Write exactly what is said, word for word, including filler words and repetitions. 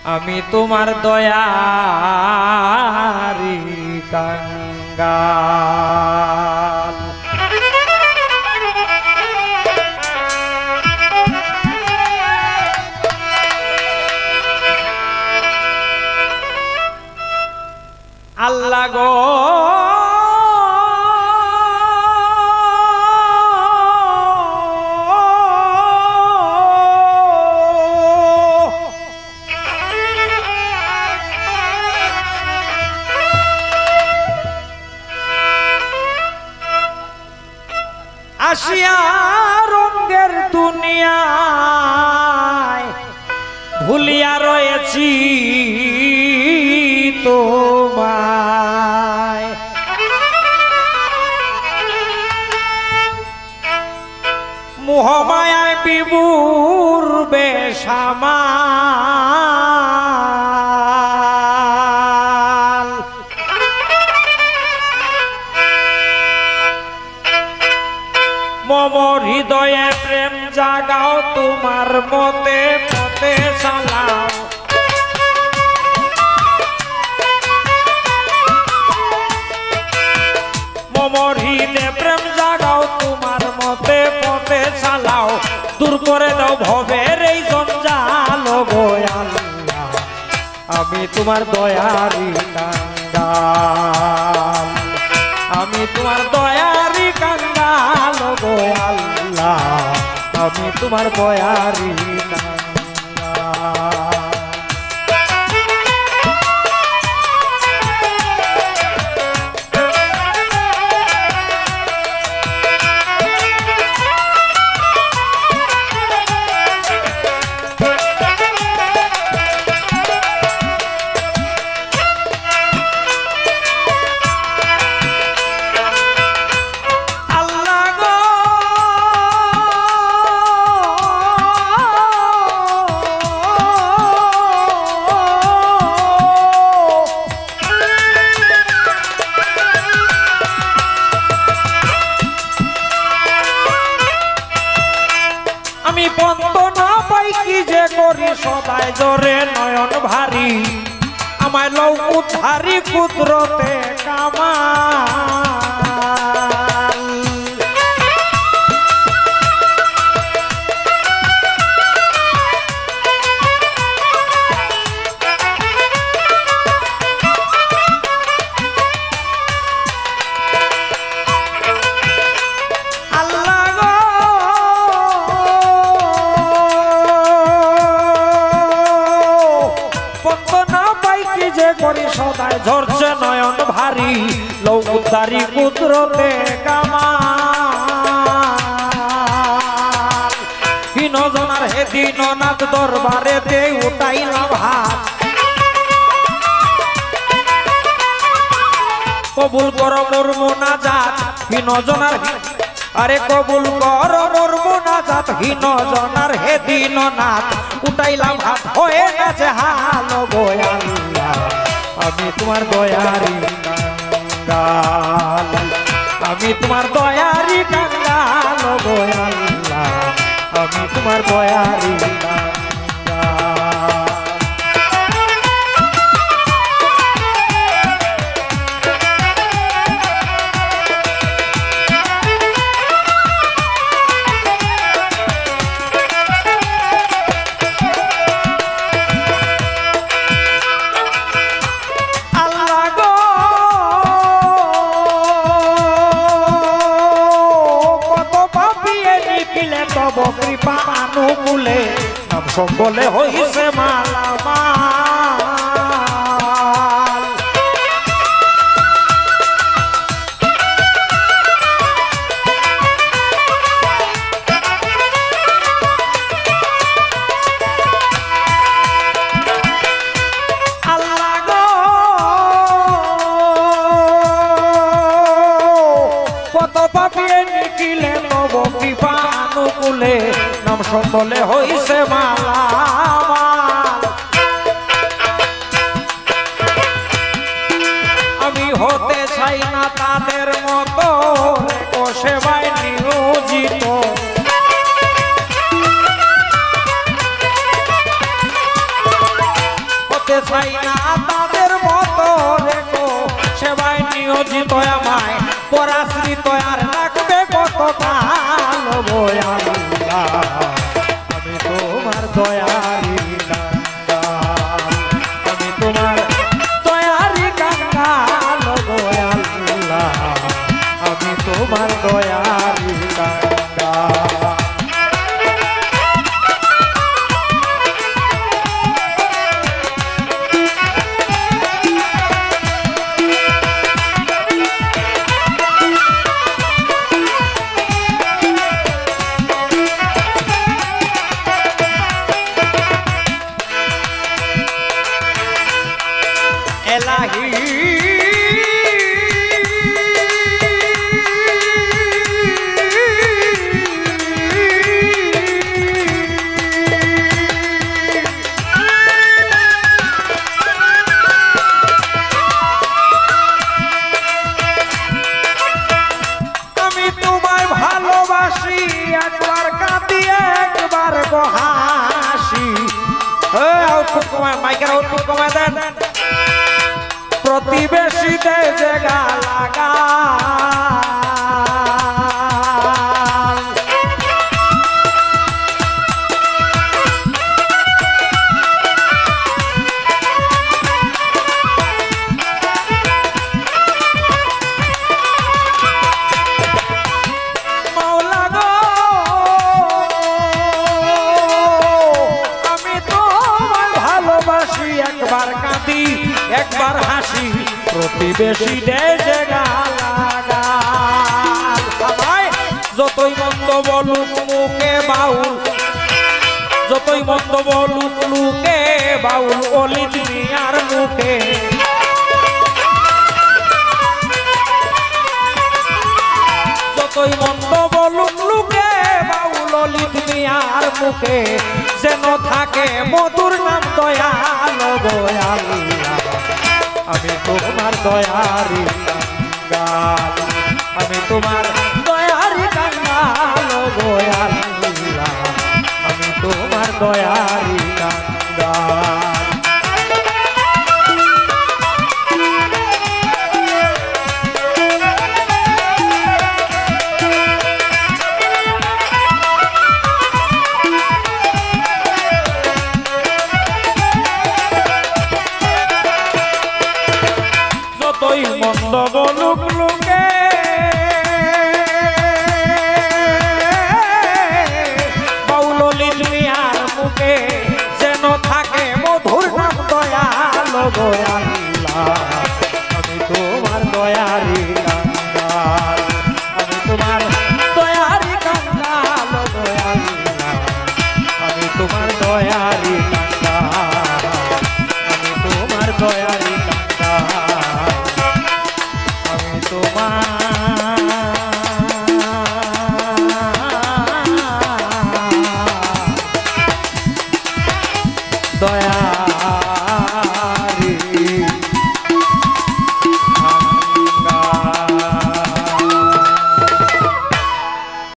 আমি তোমার দয়ারি কাঙ্গাল। আল্লাহ গো আসিয়া রঙের দুনিয়ায় ভুলিয়া রয়েছি তোমায়। মোহমায়ায় বিভুর বেশামাল। মম হৃদয়ে প্রেম জাগাও তোমার মতে মতে চালাও। মম হৃদয়ে প্রেম জাগাও তোমার মতে মতে চালাও। দূর করে দাও ভবের এই জঞ্জাল গো আল্লাহ। আমি তোমার দয়ারি কাঙ্গাল। আমি তোমার দয়ারি কাঙ্গাল গো আল্লাহ। আমি তোমার দয়ারি কাঙ্গাল। আমি বন্দনা পাই কি যে করি সদাই জোরে নয়ন ভারী। আমায় লও উদ্ধারি কুদরতে কামাল। করি সদাই ঝরছে নয়ন ভারী। লৌ উদ্ধারি কুদরতে কামাল। হীন জনার হে দীননাথ দরবারে দে উঠাইলাম হাত। কবুল কর মোর মোনাজাত হীন জনার। আরে কবুল কর মোর মোনাজাত হীন জনার হে দীননাথ। উঠাইলাম হাত হয়ে গেছে হাল গো আল্লাহ। আমি তোমার দয়ারি কাঙ্গাল। আমি তোমার দয়ারি কাঙ্গাল গো আল্লাহ। আমি তোমার দয়ারি কাঙ্গাল। কৃপা অনুকূলে নাম সম্বলে হইছে মালামাল। আল্লাহ গো কত পাপী নিখিলে তব কৃপা অনুকূলে নাম সম্বলে হইছে মালামাল। আমি হতে চাই না তাদের মতো সেবায় নিয়োজিত। হতে চাই না তাদের মতো রেখো সেবায় নিয়োজিত আমায় পরাশ্রিত আর রাখবে কত কাল আল্লাহ আমি তোমার দয়ারি কাঙ্গাল আমি তোমার দয়ারি কাঙ্গাল আল্লাহ আমি তোমার দয়ারি কাঙ্গাল একবার কাঁদি একবার হাসি আউটপুট কমায় মাইকের আউটপুট কমায় দেন প্রতিবেশীতে জায়গা লাগা একবার কাঁদি একবার হাসি প্রতিবেশী দেশে গালাগাল যতই মন্দ বলুক মুখে বাউল যতই মন্দ বলুক লুকে বাউল অলিদ মিয়ার মুখে যতই মন্দ বলুক লুকে বাউল অলিদ মিয়ার মুখে যেন থাকে মধুর নাম দয়াল দয়াল আমি তোমার দয়ারি কাঙ্গাল আমি তোমার দয়ারি কাঙ্গাল দয়াল আমি তোমার দয়ারি কাঙ্গাল যতই মন্দ বলুক লোকে বাউল অলিদ মিয়ার মুখে যেন থাকে মধুর নাম দয়াল দয়াল আমি তোমার দয়ারি কাঙ্গাল আমি তোমার দয়ারি কাঙ্গাল দয়াল আমি তোমার দয়ারি কাঙ্গাল আমি তোমার দয়ারি দয়া